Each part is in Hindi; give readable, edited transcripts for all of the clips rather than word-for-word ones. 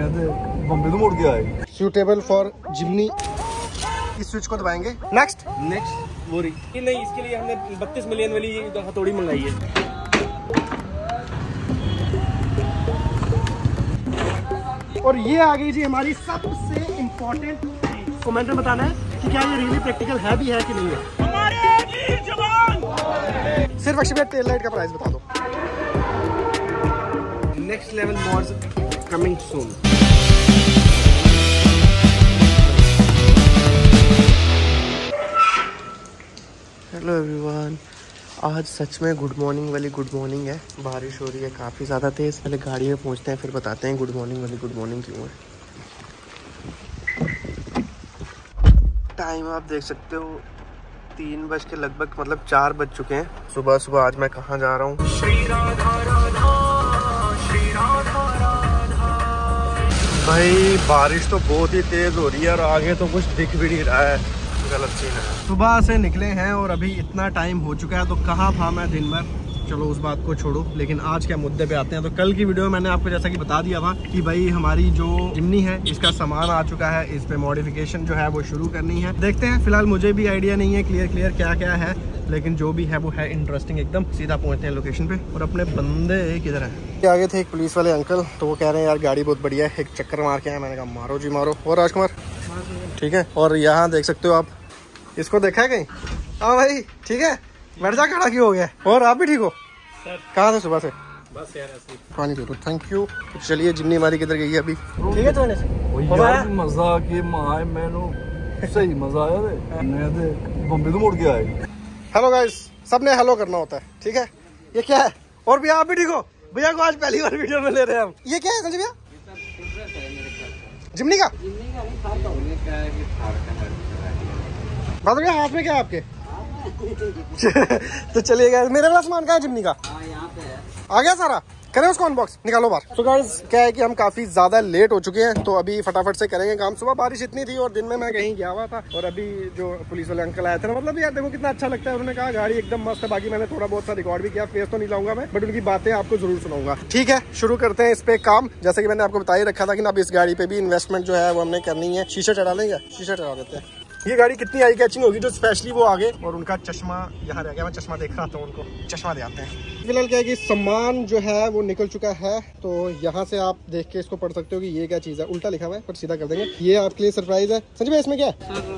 बम्बे तो मुड़ गया है। Suitable for Jimny. इस स्विच को दबाएंगे। नेक्स्ट वो रही नहीं, इसके लिए हमने 32 मिलियन वाली हथौड़ी मंगाई है। और ये आ गई जी हमारी सबसे इम्पोर्टेंट। कमेंट में बताना है कि क्या ये रियली प्रैक्टिकल है भी है कि नहीं है। हमारे जवान। सिर्फ अक्षय टेल लाइट का प्राइस बता दो। Next level mods coming soon. Hello everyone, आज सच में गुड मॉर्निंग वाली गुड मॉर्निंग है। बारिश हो रही है काफ़ी ज़्यादा तेज़। पहले गाड़ी में पहुंचते हैं फिर बताते हैं गुड मॉर्निंग वाली गुड मॉर्निंग क्यों है। टाइम आप देख सकते हो 3 बज के लगभग, मतलब 4 बज चुके हैं। सुबह सुबह आज मैं कहाँ जा रहा हूँ। भाई बारिश तो बहुत ही तेज़ हो रही है और आगे तो कुछ दिख भी नहीं रहा है। गलत सीन है। सुबह से निकले हैं और अभी इतना टाइम हो चुका है, तो कहाँ था मैं दिन भर। चलो उस बात को छोड़ो, लेकिन आज के मुद्दे पे आते हैं। तो कल की वीडियो में मैंने आपको जैसा कि बता दिया था कि भाई हमारी जो जिमनी है इसका सामान आ चुका है, इस पे मॉडिफिकेशन जो है वो शुरू करनी है। देखते हैं, फिलहाल मुझे भी आइडिया नहीं है क्लियर क्या क्या है, लेकिन जो भी है वो है इंटरेस्टिंग एकदम। सीधा पहुंचते हैं लोकेशन पे। और अपने बंदे किधर है? आगे थे एक पुलिस वाले अंकल, तो वो कह रहे हैं यार गाड़ी बहुत बढ़िया है, एक चक्कर मार के आए। मैंने कहा मारो जी मारो। और राजकुमार ठीक है। और यहाँ देख सकते हो आप, इसको देखा है कहीं? हाँ भाई ठीक है, बैठ जा, खड़ा क्यों हो गया? और आप भी ठीक हो? कहाँ थे सुबह से? बस यार ऐसे पानी दो। Thank you. तो चलिए, जिमनी हमारी किधर गई है अभी? ठीक है। तो मजा के माए मैंने सही मजा आया थे। बम्बे तो मुड़ गया है। हेलो गाइस, सबने हेलो करना होता है, ठीक है? ये क्या है? और भैया आप भी ठीक हो? भैया को आज पहली बार वीडियो में ले रहे हैं हम। ये क्या है संजय भैया? जिमनी का? बात भैया हाथ में क्या है आपके? तो चलिए गाइस, मेरे वाला सामान कहाँ है जिमनी का? यहाँ पे है। आ गया सारा? करें उसको अनबॉक्स, निकालो बाहर। तो गाइस क्या है कि हम काफी ज्यादा लेट हो चुके हैं, तो अभी फटाफट से करेंगे काम। सुबह बारिश इतनी थी और दिन में मैं कहीं गया हुआ था। और अभी जो पुलिस वाले अंकल आए थे ना, मतलब यार देखो कितना अच्छा लगता है। उन्होंने कहा गाड़ी एकदम मस्त है। बाकी मैंने थोड़ा बहुत सा रिकॉर्ड भी किया, फेस तो नहीं लाऊंगा मैं, बट उनकी बातें आपको जरूर सुनाऊंगा। ठीक है, शुरू करते हैं इस पे काम। जैसे कि मैंने आपको बता ही रखा था कि अब इस गाड़ी पे भी इन्वेस्टमेंट जो है वो हमने करनी है। शीशे चढ़ा लेंगे, शीशे चढ़ा देते हैं। ये गाड़ी कितनी आई कैचिंग होगी जो स्पेशली वो आगे। और उनका चश्मा यहाँ रह गया, मैं चश्मा देख रहा था, उनको चश्मा ले आते हैं। फिलहाल क्या है कि सामान जो है वो निकल चुका है, तो यहाँ से आप देख के इसको पढ़ सकते हो कि ये क्या चीज़ है। उल्टा लिखा हुआ है पर सीधा कर देंगे। ये आपके लिए सरप्राइज है। संजय भाई इसमें क्या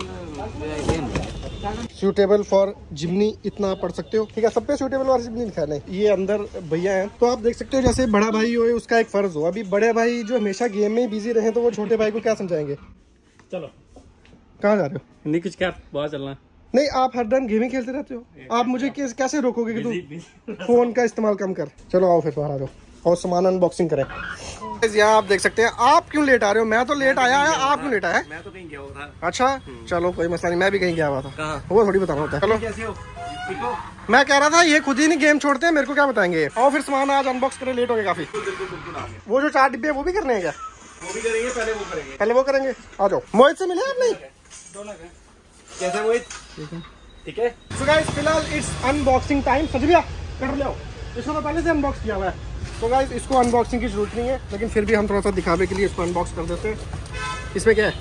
है? सूटेबल फॉर जिमनी, इतना पढ़ सकते हो, ठीक है? सब पे सूटेबल फॉर जिमनी लिखा है। नहीं, ये अंदर भैया हैं, तो आप देख सकते हो जैसे बड़ा भाई हो उसका एक फर्ज हो। अभी बड़े भाई जो हमेशा गेम में बिजी रहे, तो वो छोटे भाई को क्या समझाएंगे? चलो, कहाँ जा रहे हो? नहीं कुछ, क्या बाहर चलना? नहीं, आप हर टाइम गेमिंग खेलते रहते हो। आप मुझे कैसे रोकोगे कि तू फोन का इस्तेमाल कम कर? चलो आओ फिर बाहर आ जाओ और सामान अनबॉक्सिंग करें। यहाँ आप देख सकते हैं। आप क्यों लेट आ रहे हो? मैं तो लेट आया है, आप क्यों लेट आया है? मैं तो कहीं गया हुआ था। अच्छा चलो कोई मसला नहीं, मैं भी कहीं गया हुआ था। कहाँ? वो थोड़ी बताना होता है। चलो कैसे हो? ठीक हो? मैं कह रहा था ये खुद ही नहीं गेम छोड़ते हैं, मेरे को क्या बताएंगे? और फिर सामान आज अनबॉक्स करें, लेट हो गए काफी। वो जो 4 डिब्बे वो भी करने हैं क्या? वो भी करेंगे, पहले वो करेंगे। आ जाओ। मोहित से मिले आप? नहीं, कैसे मोहित? ठीक है। सो गाइस फिलहाल इट्स अनबॉक्सिंग टाइम। सच भैया कर लो, इसको तो पहले से अनबॉक्स किया हुआ है। तो गाइस इसको अनबॉक्सिंग की जरूरत नहीं है, लेकिन फिर भी हम थोड़ा सा दिखावे के लिए इसको अनबॉक्स कर देते हैं। इसमें क्या है?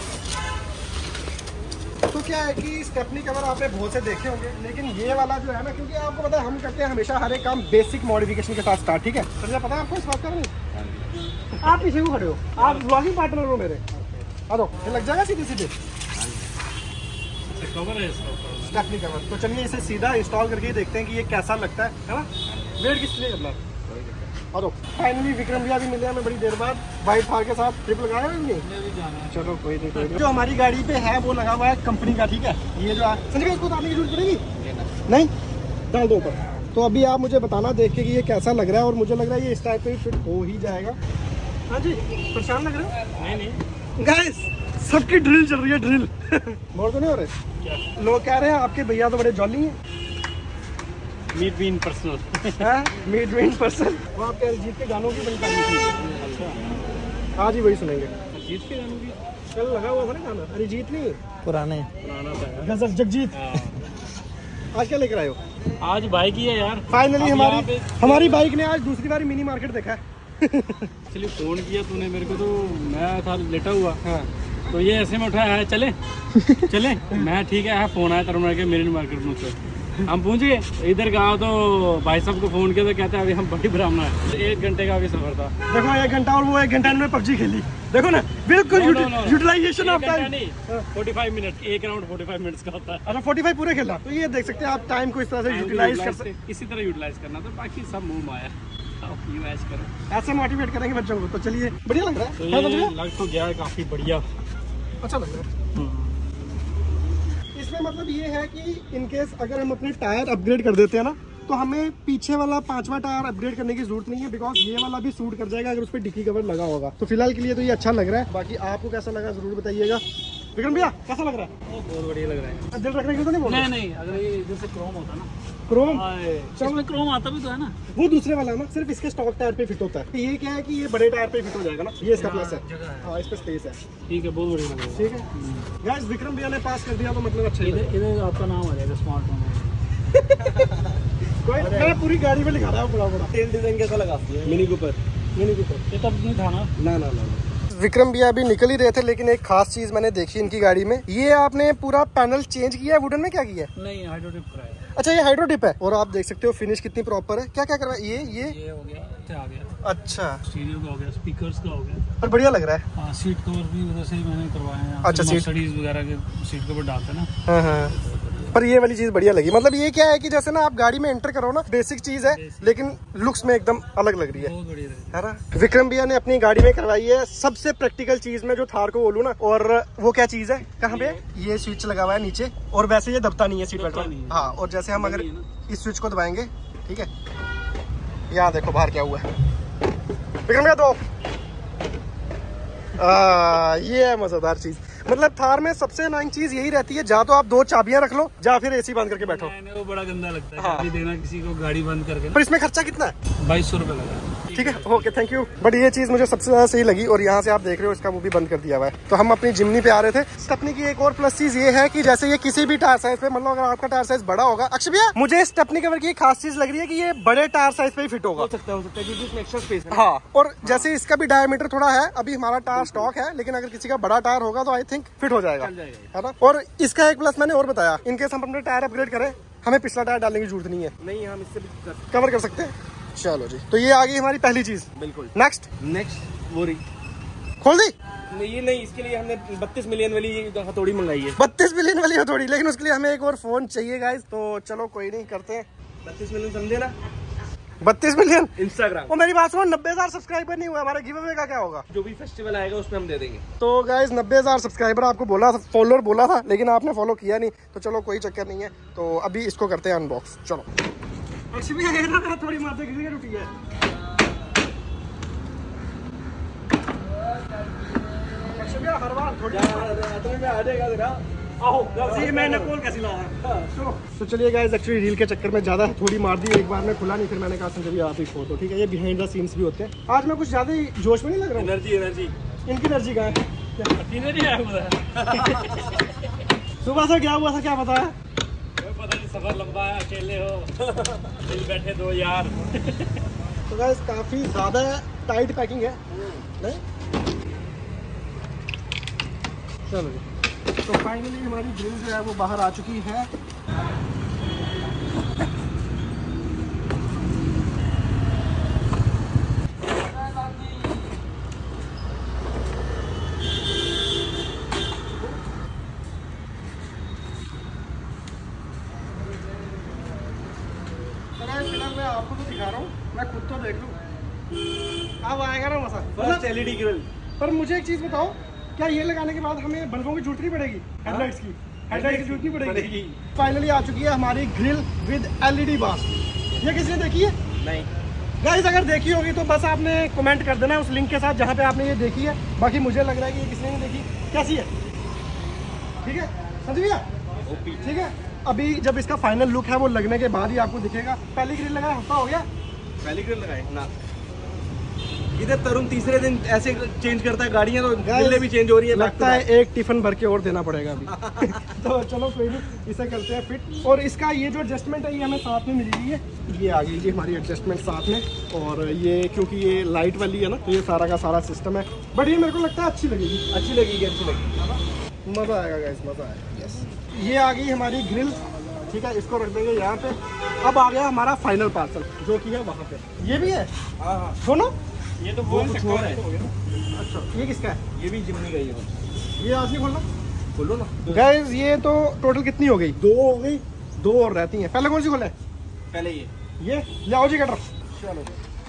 तो क्या है कि स्टेपनी कवर आपने बहुत से देखे होंगे, लेकिन ये वाला जो है ना, क्योंकि आपको पता है हम करते हैं हमेशा हर एक काम बेसिक मॉडिफिकेशन के साथ स्टार्ट, ठीक है? सर पता है आपको इस बात का? नहीं, आप पीछे क्यों खड़े हो? आप ब्लॉगिंग पार्टनर हो मेरे। आ जाओ, ये लग जाएगा सीधे सीधे कवर है इसका, स्टेपनी कवर। तो चलिए इसे सीधा इंस्टॉल करके देखते हैं कि ये कैसा लगता है ना? वेट किस लिए करना है? आ जाओ। फाइनली विक्रम भैया भी मिले हमें बड़ी देर बाद, वाइट थार के साथ। ट्रिप लगाया है नहीं? चलो कोई नहीं। जो हमारी गाड़ी पे है वो लगा हुआ है कंपनी का, ठीक है? ये जो संजय इसको डालने की जरूरत पड़ेगी? नहीं, डाल दो ऊपर। तो अभी आप मुझे बताना देख के कि ये कैसा लग रहा है, और मुझे लग रहा है ये इस टाइप पे फिट हो ही जाएगा। हाँ जी, परेशान लग रहे हो? नहीं गाइस, सबकी ड्रिल चल रही है, ड्रिल। बोर तो नहीं हो रहे? लोग कह रहे हैं आपके भैया तो बड़े जॉली हैं। मीट बीन पर्सन। मीट बीन पर्सन। वो आपके अरिजीत के गानों की बड़ी तारीफ थी। अच्छा, आज ही वही सुनेंगे। अरिजीत के गानों की कल लगा हुआ था ना गाना? अरिजीत नहीं, पुराना गजल जगजीत। आज क्या लेकर आए हो? आज बाइक ही है यार। फाइनली हमारी बाइक ने आज दूसरी बार मिनी मार्केट देखा है। एक्चुअली फ़ोन किया तूने मेरे को, तो मैं था लेटा हुआ। हाँ तो ये ऐसे में उठाया है, चले चले। मैं ठीक है, फ़ोन आया तरुण के मेरे मार्केट में से हम पहुँच गए। इधर गया तो भाई साहब को फ़ोन किया तो कहते हैं अभी हम बड़ी ब्राह्मण है। 1 घंटे का भी सफ़र था। देखो 1 घंटा और वो 1 घंटा में पबजी खेली। देखो ना बिल्कुल यूटिलाइजेशन ऑफ टाइम। 45 मिनट, एक राउंड 45 मिनट्स का होता है। अच्छा 45 पूरे खेला। तो ये देख सकते हैं आप टाइम को इस तरह से यूटिलाइज कर सकते, इसी तरह यूटिलाइज करना, तो बाकी सब मुंह माया। यूटिलाइज करो, ऐसे मोटिवेट करेंगे बच्चों को। तो चलिए बढ़िया लग रहा है। तो ये लग तो गया है काफ़ी बढ़िया, अच्छा लग रहा है। इसमें मतलब ये है कि इन केस अगर हम अपने टायर अपग्रेड कर देते हैं ना, तो हमें पीछे वाला 5वां टायर अपग्रेड करने की जरूरत नहीं है, बिकॉज ये वाला भी सूट कर जाएगा अगर उस पर डिक्की कवर लगा होगा। तो फिलहाल के लिए तो ये अच्छा लग रहा है। बाकी आपको कैसा लगा जरूर बताइएगा। विक्रम भैया कैसा लग रहा है? बहुत बढ़िया लग रहा है। दिल रखने की तो नहीं बोल रहे? नहीं, अगर ये जैसे क्रोम होता ना, क्रोम इसमें क्रोम आता भी तो है ना, वो दूसरे वाला है ना, सिर्फ इसके स्टॉक टायर पे फिट होता है। ये क्या है कि ये बड़े टायर पे फिट हो जाएगा ना, ये इसका प्लस है। हाँ इस पे स्पेस है। ठीक है, बहुत बढ़िया लग रहा है। ठीक है गाइस, विक्रम भैया ने पास कर दिया तो मतलब अच्छा ही है। इधर आपका नाम आ जाएगा स्मार्टफोन। कोई मैं पूरी गाड़ी में लिखा रहा हूँ बड़ा। तेल डिजाइन कैसा लगा? मिनी कूपर ये तब नहीं था ना। ना। विक्रम भैया अभी निकल ही रहे थे, लेकिन एक खास चीज मैंने देखी इनकी गाड़ी में। ये आपने पूरा पैनल चेंज किया है, वुडन में क्या किया है? नहीं, हाइड्रोटिप कराया। अच्छा ये हाइड्रोटिप है, और आप देख सकते हो फिनिश कितनी प्रॉपर है। क्या क्या करवाया? ये ये हो गया, आ गया। अच्छा, स्टीरियो का हो गया, स्पीकर्स का हो गया, पर बढ़िया लग रहा है। हाँ, सीट कवर भी उधर से ही मैंने करवाए हैं। अच्छा, सीट मर्सिडीज वगैरह के सीट कवर डालते हैं ना। हाँ। पर ये वाली चीज बढ़िया लगी। मतलब ये क्या है कि जैसे ना आप गाड़ी में एंटर करो ना, बेसिक चीज है लेकिन लुक्स में एकदम अलग लग रही है। बहुत बढ़िया है ना। विक्रम भैया ने अपनी गाड़ी में करवाई है सबसे प्रैक्टिकल चीज में, जो थार को बोलूं ना। और वो क्या चीज है? कहाँ पे? ये स्विच लगा हुआ है नीचे, और वैसे ये दबता नहीं है सीट बेल्ट में। हाँ, और जैसे हम अगर इस स्विच को दबाएंगे, ठीक है, यहाँ देखो बाहर क्या हुआ है। विक्रम भैया दो। ये है मजेदार चीज। मतलब थार में सबसे अनोइंग चीज यही रहती है, जा तो आप 2 चाबियां रख लो, या फिर एसी बंद करके बैठो। वो बड़ा गंदा लगता है। हाँ। चाबी देना किसी को गाड़ी बंद करके। पर इसमें खर्चा कितना है? 2200 रुपये लगा। ठीक है, ओके, थैंक यू। बट ये चीज मुझे सबसे ज्यादा सही लगी, और यहाँ से आप देख रहे हो इसका वो भी बंद कर दिया हुआ है। तो हम अपनी जिमनी पे आ रहे थे। स्टेपनी की एक और प्लस चीज ये है कि जैसे ये किसी भी टायर साइज पे, मतलब अगर आपका टायर साइज बड़ा होगा, अक्षय भैया मुझे स्टेपनी कवर की एक खास चीज लग रही है कि ये बड़े टायर साइज पे ही फिट होगा। हो सकता है क्योंकि इसमें एक्स्ट्रा स्पेस है। हाँ, और जैसे इसका भी डायमीटर थोड़ा है, अभी हमारा टायर स्टॉक है, लेकिन अगर किसी का बड़ा टायर होगा तो आई थिंक फिट हो जाएगा, है ना। और इसका एक प्लस मैंने और बताया, इनकेस हम अपने टायर अपग्रेड करें, हमें पिछला टायर डालने की जरूरत नहीं है। नहीं, हम इससे भी कवर कर सकते हैं। चलो जी, तो ये आ गई हमारी पहली चीज। बिल्कुल। नेक्स्ट वो रही। खोल दी। नहीं, इसके लिए हमने 32 मिलियन वाली हथौड़ी मंगाई है। 32 मिलियन वाली हथौड़ी, लेकिन उसके लिए हमें एक और फोन चाहिए गाइस। तो चलो कोई नहीं, करते हैं। 32 मिलियन समझे ना? 32 मिलियन इंस्टाग्राम। और मेरी बात सुनो, 90,000 सब्सक्राइबर नहीं हुआ, हमारे गिव अवे का क्या होगा? जो भी फेस्टिवल आएगा उसमें हम दे देंगे। तो गाइस 90,000 सब्सक्राइबर आपको बोला था, फॉलोअर बोला था, लेकिन आपने फॉलो किया नहीं। तो चलो कोई चक्कर नहीं है, तो अभी इसको करते हैं अनबॉक्स। चलो थोड़ी मारते रुकी है। हर बार थोड़ी तो चलिए गाइस, एक्चुअली रील के चक्कर में ज्यादा थोड़ी मार दी, एक बार में खुला नहीं, फिर मैंने कहा संजय आप ही खोल दो। ठीक है, ये बिहाइंड द सीन्स भी होते हैं। आज मैं कुछ ज्यादा ही जोश में नहीं लग रहा हूँ। एनर्जी इनकी एनर्जी कहाँ है? सुबह से क्या हुआ था, क्या बताया? पता नहीं, सफर लंबा है, अकेले हो, दिल बैठे 2 यार। तो गाइस काफी ज्यादा टाइट पैकिंग है, नहीं? चलो जी, तो फाइनली हमारी ग्रिल जो है वो बाहर आ चुकी है। मैं आपको तो दिखा रहा हूँ, मैं खुद तो देख लूँ। अब आएगा ना मसा। First LED grill. पर मुझे एक चीज बताओ, क्या ये लगाने के बाद हमें बल्बों की जरूरत नहीं पड़ेगी? हेडलाइट्स की जरूरत नहीं पड़ेगी। फाइनली आ चुकी है हमारी ग्रिल विद एलईडी बार। ये किसी ने देखी है? नहीं गाइस, अगर देखी होगी तो बस आपने कमेंट कर देना उस लिंक के साथ जहाँ पे आपने ये देखी है। बाकी मुझे लग रहा है कि ये किसी ने नहीं देखी। कैसी है? ठीक है संजय भैया, ठीक है। अभी जब इसका फाइनल लुक है वो लगने के बाद ही आपको दिखेगा। पहली ग्रिल लगाया हफ्ता हो गया? पहली ग्रिल लगाए ना, इधर तरुण तीसरे दिन ऐसे चेंज करता है गाड़ियाँ, तो ग्रिलें भी चेंज हो रही है। लगता है एक टिफिन भर के और देना पड़ेगा अभी। तो चलो कोई नहीं, इसे करते हैं फिट। और इसका ये जो एडजस्टमेंट है ये हमें साथ में मिली हुई है, ये आ गई जी हमारी एडजस्टमेंट साथ में। और ये क्योंकि ये लाइट वाली है ना, तो ये सारा का सारा सिस्टम है। बट ये मेरे को लगता है अच्छी लगेगी, अच्छी लगेगी। मज़ा आएगा गाइस, मज़ा आएगा। यस, ये आ गई हमारी ग्रिल, ठीक है, इसको रख देंगे यहाँ पे। अब आ गया हमारा फाइनल पार्सल जो कि है वहाँ पे। ये भी है दोनों, ये तो बोल सकते हो। अच्छा ये किसका है? ये भी जिम्नी का ही है। ये आज नहीं खोलना, खोलो ना। गाइस ये तो टोटल कितनी हो गई? 2 हो गई, 2 और रहती हैं। पहले कौन सी खोले? पहले ये ले आओ जी कटर। चलो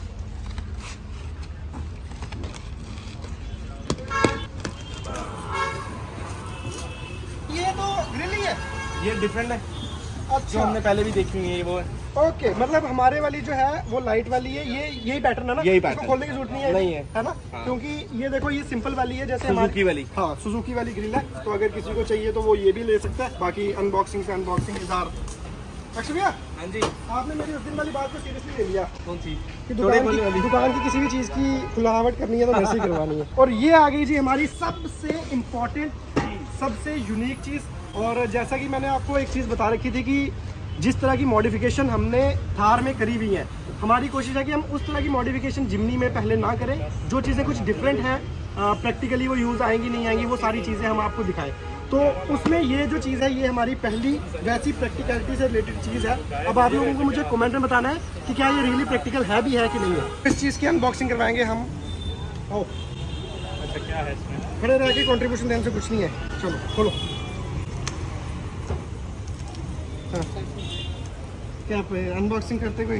ये तो ग्रिल ही है, ये डिफरेंट है जो अच्छा हमने पहले भी देखी है। ये वो है ओके, मतलब हमारे वाली जो है वो लाइट वाली है, ये यही पैटर्न है ना? यही इसको पैटर्न, खोलने की जरूरत नहीं है। नहीं है। है ना? हाँ। क्योंकि ये देखो ये सिंपल वाली है, जैसे सुजुकी वाली। हाँ सुजुकी वाली ग्रिल है, तो अगर किसी को चाहिए तो वो ये भी ले सकता है। बाकी अनबॉक्सिंग से अनबॉक्सिंग इधर। अक्षय भैया, हाँ जी। आपने मेरी उस दिन वाली बात को सीरियसली ले लिया कौन सी? कि दुकान की किसी भी चीज़ की खुलावट करनी है तो मेरे से करवानी है। और ये आ गई जी हमारी सबसे इम्पोर्टेंट, सबसे यूनिक चीज़। और जैसा कि मैंने आपको एक चीज़ बता रखी थी कि जिस तरह की मॉडिफिकेशन हमने थार में करी हुई है, हमारी कोशिश है कि हम उस तरह की मॉडिफिकेशन जिमनी में पहले ना करें। जो चीज़ें कुछ डिफरेंट हैं, प्रैक्टिकली वो यूज़ आएंगी नहीं आएंगी, वो सारी चीज़ें हम आपको दिखाएं। तो उसमें ये जो चीज़ है ये हमारी पहली वैसी प्रैक्टिकलिटी से रिलेटेड चीज़ है। अब आप लोगों को मुझे कमेंट में बताना है कि क्या ये रियली प्रैक्टिकल है भी है कि नहीं है। इस चीज़ की अनबॉक्सिंग करवाएंगे हम। ओ अच्छा क्या है इसमें? खड़े रह के कॉन्ट्रीब्यूशन देने से कुछ नहीं है। चलो खोलो। हाँ क्या अनबॉक्सिंग करते कोई?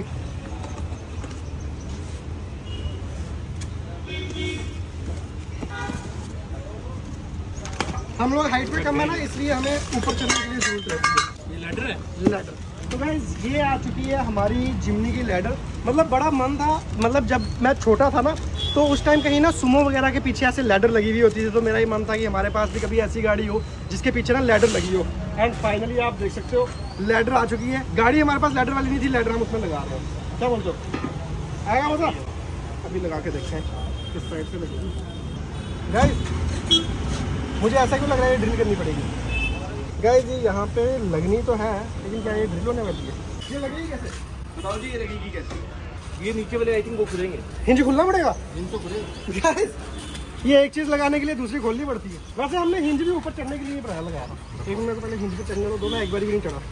हम लोग हाइट पे कम है ना, इसलिए हमें ऊपर चलने के लिए जरूरत रहती है। ये लैडर है? लैडर। तो गाइस ये आ चुकी है हमारी जिमनी की लैडर। मतलब बड़ा मन था, मतलब जब मैं छोटा था ना तो उस टाइम कहीं ना सुमो वगैरह के पीछे ऐसे लैडर लगी हुई होती थी, तो मेरा ही मन था कि हमारे पास भी कभी ऐसी गाड़ी हो जिसके पीछे ना लैडर लगी हो। एंड फाइनली आप देख सकते हो लैडर आ चुकी है। गाड़ी हमारे पास लैडर वाली नहीं थी, लैडर हम उसमें लगा रहे हैं। क्या बोलते हो, आएगा मजा? अभी लगा के देखते हैं किस साइड से लगेगी। गाइस मुझे ऐसा क्यों लग रहा है ये ड्रिल करनी पड़ेगी। गाइस ये यहाँ पे लगनी तो है, लेकिन क्या ये ड्रिल होने वाली है? ये लगेगी कैसे? बताओ जी, ये लगेगी कैसे? ये नीचे वाले आई थिंक वो खुलेंगे। हिंज खुलना पड़ेगा। हिंज तो खुलेंगे। गाइस ये एक चीज़ लगाने के लिए दूसरी खोलनी पड़ती है। वैसे हमने हिंज भी ऊपर चढ़ने के लिए बनाया लगाया था। एक मिनट को पहले हिंज पे चढ़ने दो, मैं एक बार भी नहीं चढ़ा।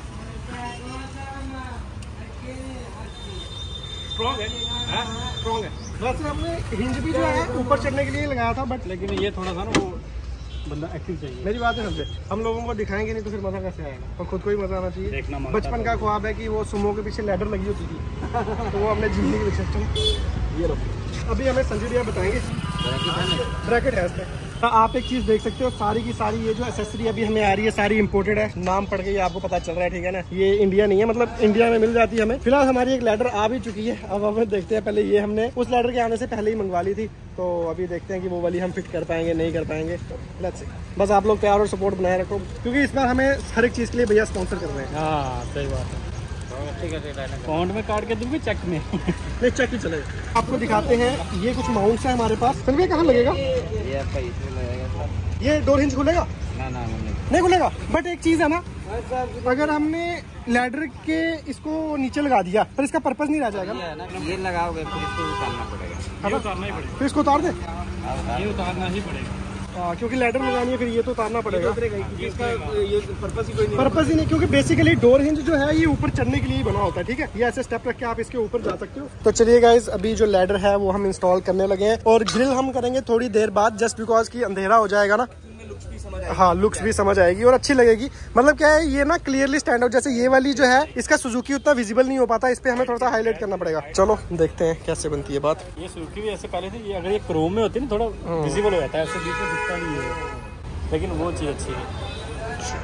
स्ट्रॉन्ग है, स्ट्रॉन्ग है। वैसे हमने हिंज भी जो है ऊपर चढ़ने के लिए लगाया था, बट लेकिन ये थोड़ा सा ना वो बंदा एक्टिव चाहिए। मेरी बात है समझे, हम लोगों को दिखाएंगे नहीं तो फिर मजा कैसे आएगा? और खुद को ही मजा आना चाहिए। देखना मांगता बचपन का ख्वाब है कि वो सुमो के पीछे लैडर लगी होती थी तो वो हमने जिंदगी में सिस्टम। ये लो, अभी हमें संजय भैया बताएंगे। ब्रैकेट है इसमें। आप एक चीज़ देख सकते हो, सारी की सारी ये जो एसेसरी अभी हमें आ रही है सारी इंपोर्टेड है। नाम पढ़ के ये आपको पता चल रहा है, ठीक है ना? ये इंडिया नहीं है, मतलब इंडिया में मिल जाती है हमें। फिलहाल हमारी एक लैडर आ भी चुकी है। अब हमें देखते हैं, पहले ये हमने उस लैडर के आने से पहले ही मंगवा ली थी, तो अभी देखते हैं कि वो वाली हम फिट कर पाएंगे नहीं कर पाएंगे। Let's see. बस आप लोग प्यार और सपोर्ट बनाए रखो, क्योंकि इस बार हमें हर एक चीज़ के लिए भैया स्पॉन्सर कर रहे हैं। हाँ सही बात है। अकाउंट में काट के दूंगी, चेक में? नहीं चेक ही चलेगा। आपको दिखाते हैं, ये कुछ माउंट्स है हमारे पास। फिर कहाँ लगेगा? ये आपका इसमें लगेगा। ये डोर हिंज खुलेगा? ना नहीं खुलेगा। बट एक चीज़ है ना, अगर हमने लैडर के इसको नीचे लगा दिया पर इसका पर्पस नहीं रह जाएगा ना? ये लगाओगे फिर इसको उतारना पड़ेगा। ये उतारना ही पड़ेगा। फिर इसको उतार दे। ये उतारना ही पड़ेगा। क्योंकि लैडर लगानी है, फिर ये तो उतारना पड़ेगा। इसका ये पर्पस ही कोई नहीं। पर्पस ही नहीं, क्योंकि बेसिकली डोर हिंज जो है ये ऊपर चढ़ने के लिए ही बना होता है, ठीक है? ये ऐसे स्टेप रख के आप इसके ऊपर जा सकते हो। तो चलिए गाइज, अभी जो लैडर है वो हम इंस्टॉल करने लगे हैं, और ग्रिल हम करेंगे थोड़ी देर बाद, जस्ट बिकॉज की अंधेरा हो जाएगा ना। हाँ लुक्स भी समझ आएगी और अच्छी लगेगी। मतलब क्या है, ये ना क्लियरली स्टैंड आउट। जैसे ये वाली जो है इसका सुजुकी उतना विजिबल नहीं हो पाता, इस पे हमें थोड़ा सा हाईलाइट करना पड़ेगा। चलो देखते हैं कैसे बनती है बात। ये सुजुकी भी ऐसे पहले थी, ये अगर ये क्रोम में होती है ना थोड़ा विजिबल हो जाता है, ऐसे बीच में दिखता नहीं है, लेकिन वो चीज़ अच्छी है।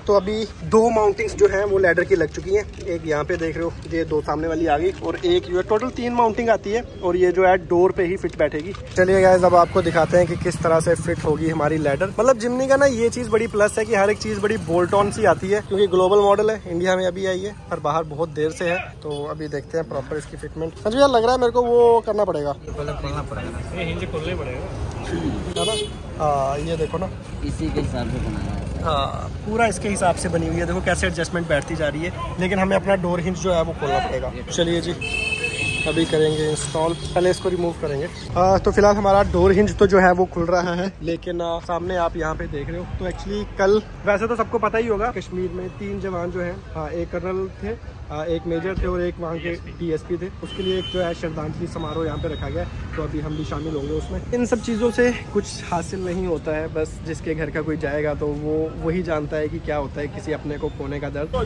तो अभी 2 माउंटिंग्स जो है वो लैडर की लग चुकी हैं। एक यहाँ पे देख रहे हो, ये 2 सामने वाली आ गई और एक जो है टोटल 3 माउंटिंग आती है और ये जो है डोर पे ही फिट बैठेगी। चलिए गाइस अब आपको दिखाते हैं कि किस तरह से फिट होगी हमारी लैडर। मतलब जिमनी का ना ये चीज बड़ी प्लस है कि हर एक चीज बड़ी बोल्ट ऑन सी आती है, क्योंकि ग्लोबल मॉडल है, इंडिया में अभी आई है पर बाहर बहुत देर से है। तो अभी देखते हैं प्रॉपर इसकी फिटमेंट। अच्छा यार लग रहा है मेरे को वो करना पड़ेगा, खोलने पड़ेगा है ना। हाँ ये देखो ना, इसी के हिसाब से बनाया है। हाँ पूरा इसके हिसाब से बनी हुई है। देखो कैसे एडजस्टमेंट बैठती जा रही है, लेकिन हमें अपना डोर हिंज जो है वो खोलना पड़ेगा। चलिए जी अभी करेंगे इंस्टॉल, पहले इसको रिमूव करेंगे। तो फिलहाल हमारा डोर हिंज तो जो है वो खुल रहा है, लेकिन सामने आप यहाँ पे देख रहे हो तो एक्चुअली कल, वैसे तो सबको पता ही होगा, कश्मीर में 3 जवान जो हैं, एक कर्नल थे, एक मेजर थे और एक वहाँ के DSP थे। उसके लिए एक जो है श्रद्धांजलि समारोह यहाँ पे रखा गया, तो अभी हम भी शामिल होंगे उसमें। इन सब चीज़ों से कुछ हासिल नहीं होता है, बस जिसके घर का कोई जाएगा तो वो वही जानता है कि क्या होता है किसी अपने को खोने का दर्द।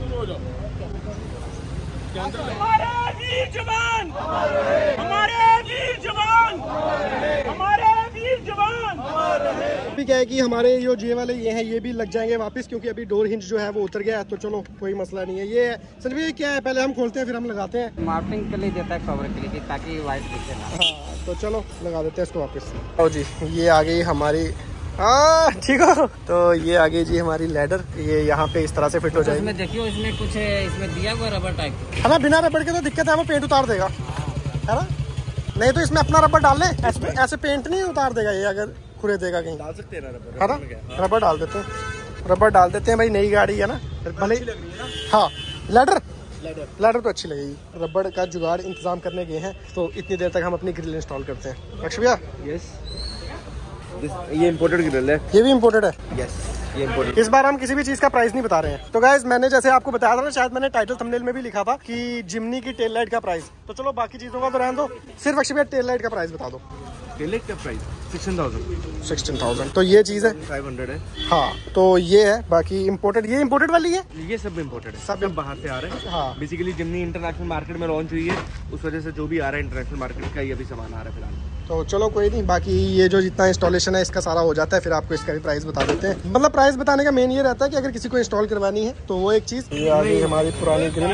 हमारे वीर जवान, हमारे वीर जवान, हमारे वीर जवान। अभी क्या है कि हमारे ये वाले ये हैं, ये भी लग जाएंगे वापस, क्योंकि अभी डोर हिंज जो है वो उतर गया है। तो चलो कोई मसला नहीं है। ये संजय ये क्या है, पहले हम खोलते हैं फिर हम लगाते हैं। मार्किंग के लिए देता है, कवर के लिए, ताकि वाइट दिखे ना। हाँ तो चलो लगा देते हैं इसको वापस। ओ जी ये आ गई हमारी, ठीक हो। तो ये आ गई जी हमारी लैडर, ये यहाँ पे इस तरह से फिट हो जाएगी। इसमें देखियो, इसमें कुछ इसमें दिया हुआ रबर टाइप है ना, बिना रबड़ के तो दिक्कत है, वो पेंट उतार देगा, है ना। नहीं तो इसमें अपना रबड़ डाल ले, ऐसे पेंट नहीं उतार देगा ये, अगर खुरे देगा कहीं। डाल सकते हैं ना रबर, है ना, रबड़ डाल देते हैं, रबड़ डाल देते हैं भाई, नई गाड़ी है ना भले। हाँ लैडर तो अच्छी लगेगी। रबड़ का जुगाड़ इंतजाम करने गए हैं, तो इतनी देर तक हम अपनी ग्रिल इंस्टॉल करते हैं। अक्षय भैया यस, ये इम्पोर्टेड ग्रिल है। ये भी इम्पोर्टेड है। यस ये इम्पोर्टेड। इस बार हम किसी भी चीज का प्राइस नहीं बता रहे हैं। तो गाइस मैंने जैसे आपको बताया था ना, शायद मैंने टाइटल थंबनेल में भी लिखा था कि जिमनी की टेल लाइट का प्राइस। तो चलो बाकी चीजों का तो रहने दो, सिर्फ अक्षय भैया टेल लाइट का प्राइस बता दो। टेल लाइट का प्राइस 16,000। तो ये चीज है 500 है। हाँ तो ये है, बाकी इम्पोर्टेड, ये इम्पोर्टेड वाली है, ये सब इम्पोर्टेड है, सब बाहर से आ रहे हैं। हाँ बेसिकली जिमनी इंटरनेशनल मार्केट में लॉन्च हुई है, उस वजह से जो भी आ रहा है इंटरनेशनल मार्केट का ये भी सामान आ रहा है फिलहाल। तो चलो कोई नहीं, बाकी ये जो जितना इंस्टॉलेशन है इसका सारा हो जाता है, फिर आपको इसका भी प्राइस बता देते हैं। मतलब प्राइस बताने का मेन ये रहता है कि अगर किसी को इंस्टॉल करवानी है तो वो एक चीज। ये आ गई हमारी पुरानी ग्रिल।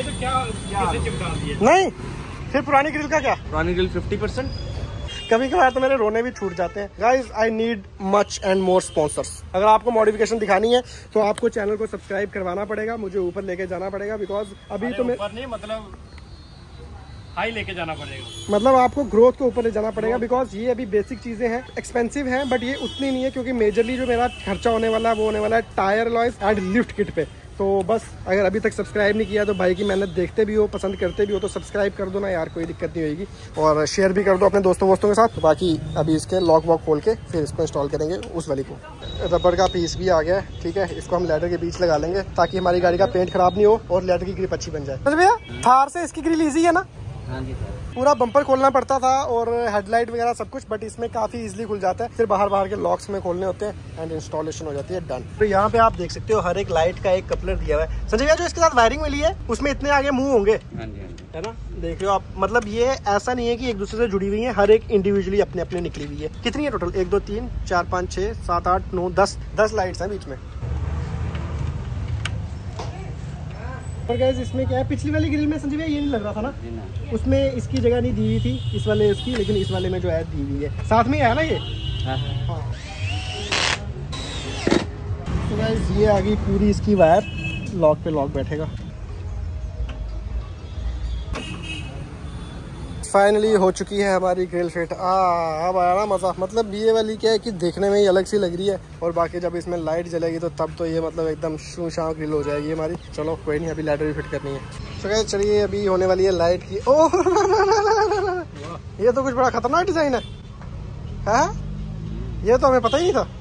नहीं फिर पुरानी ग्रिल का क्या, पुरानी ग्रिल 50%। कभी कभार तो मेरे रोने भी छूट जाते हैं। Guys I need much and more sponsors. अगर आपको मॉडिफिकेशन दिखानी है तो आपको चैनल को सब्सक्राइब करवाना पड़ेगा, मुझे ऊपर लेके जाना पड़ेगा, बिकॉज अभी तो नहीं मतलब हाई लेके जाना पड़ेगा, मतलब आपको ग्रोथ को ऊपर ले जाना पड़ेगा, बिकॉज ये अभी बेसिक चीजें हैं, एक्सपेंसिव हैं, बट ये उतनी नहीं है, क्योंकि मेजरली जो मेरा खर्चा होने वाला है वो होने वाला है tyre alloys and lift kit पे। तो बस अगर अभी तक सब्सक्राइब नहीं किया तो भाई की मेहनत देखते भी हो, पसंद करते भी हो, तो सब्सक्राइब कर दो ना यार, कोई दिक्कत नहीं होगी, और शेयर भी कर दो अपने दोस्तों के साथ। तो बाकी अभी इसके लॉक वॉक खोल के फिर इसको इंस्टॉल करेंगे उस वाली को। रबर का पीस भी आ गया है, ठीक है, इसको हम लैडर के बीच लगा लेंगे ताकि हमारी गाड़ी का पेंट खराब नहीं हो और लैडर की ग्रिप अच्छी बन जाए। भैया थार से इसकी ग्रिल ईजी है ना। हाँ जी सर। पूरा बम्पर खोलना पड़ता था और हेडलाइट वगैरह सब कुछ, बट इसमें काफी इजीली खुल जाता है, फिर बाहर के लॉक्स में खोलने होते हैं एंड इंस्टॉलेशन हो जाती है, डन। तो यहाँ पे आप देख सकते हो हर एक लाइट का एक कपलर दिया हुआ है। संजय भैया जो इसके साथ वायरिंग मिली है उसमें इतने आगे मुंह होंगे, है ना, देख रहे हो आप। मतलब ये ऐसा नहीं है कि एक दूसरे से जुड़ी हुई है, हर एक इंडिविजुअली अपने अपने निकली हुई है। कितनी है टोटल, 1 2 3 4 5 6 7 8 9 10 लाइट्स हैं बीच में। और गाइस इसमें क्या है, पिछली वाली ग्रिल में संजय भैया ये नहीं लग रहा था ना, उसमें इसकी जगह नहीं दी हुई थी, इस वाले उसकी, लेकिन इस वाले में जो है दी हुई है, साथ में है ना ये। हाँ। तो गाइस ये आ गई पूरी इसकी वायर, लॉक पे लॉक बैठेगा। फाइनली हो चुकी है हमारी ग्रिल फिट। अब आया ना मज़ा। मतलब ये वाली क्या है कि देखने में ही अलग सी लग रही है, और बाकी जब इसमें लाइट जलेगी तो तब तो ये मतलब एकदम शू शाँ ग्रिल हो जाएगी हमारी। चलो कोई नहीं, अभी लैडर भी फिट करनी है। तो गाइस चलिए अभी होने वाली है लाइट की। ओह ये तो कुछ बड़ा खतरनाक डिज़ाइन है, ये तो हमें पता ही नहीं था।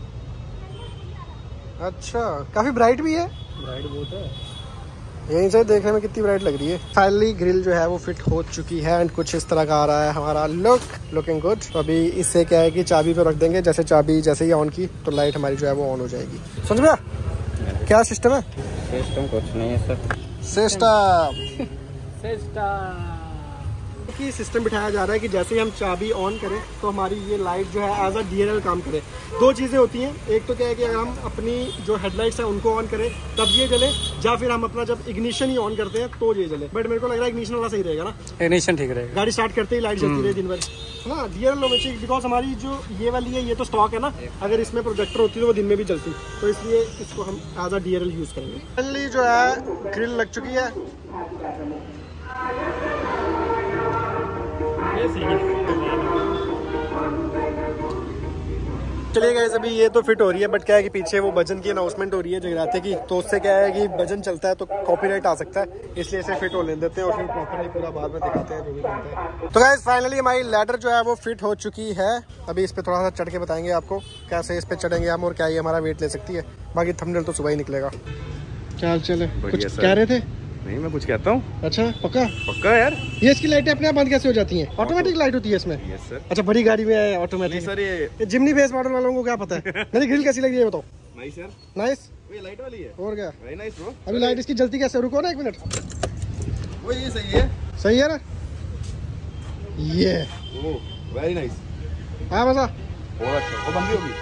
अच्छा काफ़ी ब्राइट भी है, ब्राइट बहुत है, यहीं से देखने में कितनी ब्राइट लग रही है। फाइनली ग्रिल जो है वो फिट हो चुकी है एंड कुछ इस तरह का आ रहा है हमारा लुकिंग गुड। तो अभी इससे क्या है कि चाबी पे रख देंगे, जैसे चाबी जैसे ही ऑन की तो लाइट हमारी जो है वो ऑन हो जाएगी। समझ में क्या सिस्टम है? सिस्टम कुछ नहीं है सर, सिस्टम कि सिस्टम बिठाया जा रहा है कि जैसे ही हम चाबी ऑन करें तो हमारी ये लाइट जो है एज अ DRL काम करे। दो चीज़ें होती हैं, एक तो क्या है कि अगर हम अपनी जो हेडलाइट्स हैं उनको ऑन करें तब ये जले, या फिर हम अपना जब इग्निशन ही ऑन करते हैं तो ये जले। बट मेरे को लग रहा है इग्निशन वाला सही रहेगा ना, इग्निशन ठीक रहेगा। गाड़ी स्टार्ट करते ही लाइट जलती रहे दिन भर ना। DRL होना चाहिए बिकॉज हमारी जो ये वाली है ये तो स्टॉक है ना, अगर इसमें प्रोजेक्टर होती तो वो दिन में भी जलती, तो इसलिए इसको हम एज अ DRL यूज़ करेंगे। फाइनली जो है ग्रिल लग चुकी है। चलिए गाइस, अभी ये तो फिट हो रही है, बट क्या है कि पीछे वो भजन की अनाउंसमेंट हो रही है जगराते की, तो उससे क्या है कि भजन चलता है तो कॉपीराइट आ सकता है, इसलिए इसे फिट हो लेने देते हैं और फिर प्रॉपर्ली पूरा बाद में दिखाते हैं जो भी बनता है। तो गाइस फाइनली हमारी लैडर जो है वो फिट हो चुकी है। अभी इस पे थोड़ा सा चढ़ के बताएंगे आपको कैसे इस पे चढ़ेंगे हम और क्या ये हमारा वेट ले सकती है। बाकी थंबनेल तो सुबह ही निकलेगा। क्या हाल चाल है? कुछ कह रहे थे? नहीं, मैं कुछ कहता हूँ। अच्छा, पक्का पक्का यार। ये इसकी लाइटें अपने आप बंद कैसे हो जाती हैं? ऑटोमेटिक लाइट होती है इसमें? Yes sir. अच्छा, बड़ी गाड़ी में है ऑटोमेटिक। सर ये जिमनी बेस मॉडल वालों को क्या पता है। मेरी ग्रिल कैसी लग रही है बताओ? नाइस यार। नाइस, ये लाइट वाली है और क्या? Very nice bro. अभी लाइट इसकी जलती कैसे? रुको ना 1 मिनट। वो ये सही है। सही है ना ये? Oh very nice. हाँ मजा। बहुत अच्छा। वो बंदी होगी।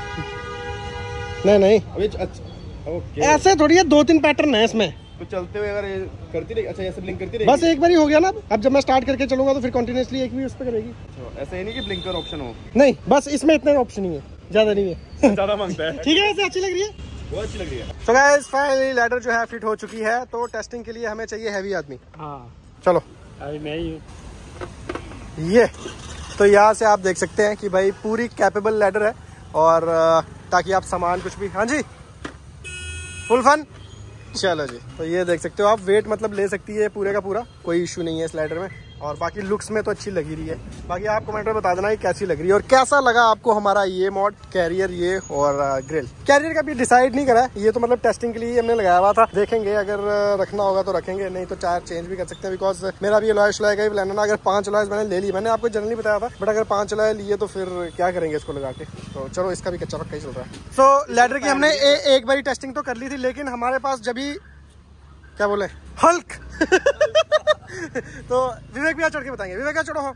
नहीं अभी अच्छा ओके। ऐसे थोड़ी है, 2-3 पैटर्न है इसमें। तो चलते हुए अगर ये करती रही, अच्छा ऐसे ब्लिंक करती रही। बस एक बार ही हो गया ना। अब जब मैं स्टार्ट करके चलूंगा तो फिर कंटिन्यूअसली एक भी उस पर करेगी। अच्छा, ऐसा ही नहीं कि ब्लिंकर ऑप्शन हो। नहीं, बस इसमें इतना ऑप्शन ही है, ज्यादा नहीं है। ज्यादा मांगता है। ठीक है, ऐसे अच्छी लग रही है, बहुत अच्छी लग रही है। तो गाइस फाइनली लैडर जो है फिट हो चुकी है। तो टेस्टिंग के लिए हमें चाहिए हैवी आदमी। हाँ चलो अभी मैं ही हूँ। ये तो यहाँ से आप देख सकते हैं कि भाई पूरी कैपेबल लैडर है, और ताकि आप सामान कुछ भी, हाँ जी फुल फन। चलो जी, तो ये देख सकते हो आप, वेट मतलब ले सकती है पूरे का पूरा, कोई इशू नहीं है इस लाइडर में। और बाकी लुक्स में तो अच्छी लगी रही है। बाकी आप कमेंट में बता देना कि कैसी लग रही है और कैसा लगा आपको हमारा ये मॉड, कैरियर ये और ग्रिल। कैरियर का भी डिसाइड नहीं करा है, ये तो मतलब टेस्टिंग के लिए हमने लगाया हुआ था। देखेंगे अगर रखना होगा तो रखेंगे, नहीं तो टायर चेंज भी कर सकते हैं। बिकॉज मेरा भी अलॉय का ही प्लान है ना। अगर 5 अलॉयज मैंने ले ली, मैंने आपको जनरली बताया था, बट अगर 5 अलॉय लिए तो फिर क्या करेंगे इसको लगा के। तो चलो इसका भी कच्चा पक्का ही चल रहा है। सो लैडर की हमने एक बारी टेस्टिंग तो कर ली थी, लेकिन हमारे पास जब भी क्या बोले हल्क तो विवेक भैया चढ़ के बताएंगे। विवेक भैया चढ़ो, हो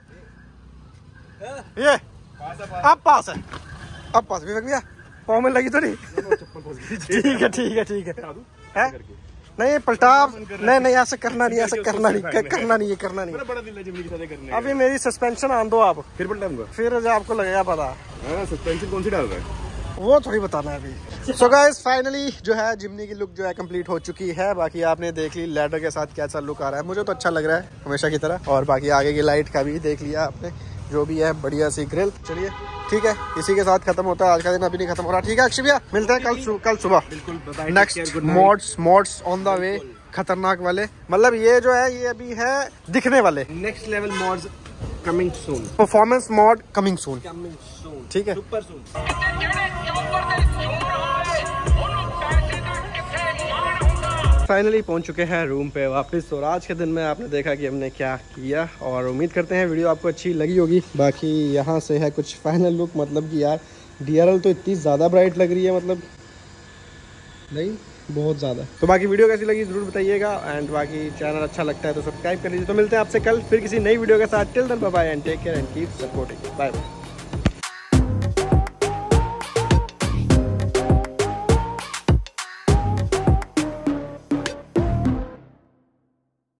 ये अब पास है, अब पास। विवेक भैया पाँव में लगी तो नहीं? ठीक है ठीक है ठीक है। नहीं पलटा, नहीं ऐसे करना नहीं, ऐसे करना नहीं, करना नहीं, ये करना नहीं। बड़ा दिल है जिंदगी के साथ करने। अभी मेरी सस्पेंशन आन दो आप, फिर पलटाऊंगा, फिर आपको लगेगा पता। सस्पेंशन कौन सी डाल रहा है वो थोड़ी बताना है अभी। सो गाइस फाइनली जो है जिमनी की लुक जो है कंप्लीट हो चुकी है। बाकी आपने देख ली लैडर के साथ कैसा लुक आ रहा है, मुझे तो अच्छा लग रहा है हमेशा की तरह। और बाकी आगे की लाइट का भी देख लिया आपने, जो भी है बढ़िया सी ग्रिल। चलिए ठीक है, इसी के साथ खत्म होता है आज का दिन, अभी नहीं खत्म हो रहा। ठीक है अक्षय भैया, मिलते हैं कल सुबह। Next mods on the way, खतरनाक वाले, मतलब ये जो है ये अभी है दिखने वाले। Next level mods coming soon, performance mod coming soon. ठीक है, सुपर सून। फाइनली पहुंच चुके हैं रूम पे वापस। और आज के दिन में आपने देखा कि हमने क्या किया, और उम्मीद करते हैं वीडियो आपको अच्छी लगी होगी। बाकी यहाँ से है कुछ फाइनल लुक, मतलब कि यार DRL तो इतनी ज़्यादा ब्राइट लग रही है, मतलब नहीं बहुत ज़्यादा। तो बाकी वीडियो कैसी लगी ज़रूर बताइएगा, एंड बाकी चैनल अच्छा लगता है तो सब्सक्राइब कर लीजिए। तो मिलते हैं आपसे कल फिर किसी नई वीडियो के साथ। Till then bye bye and take care and keep supporting. Bye bye.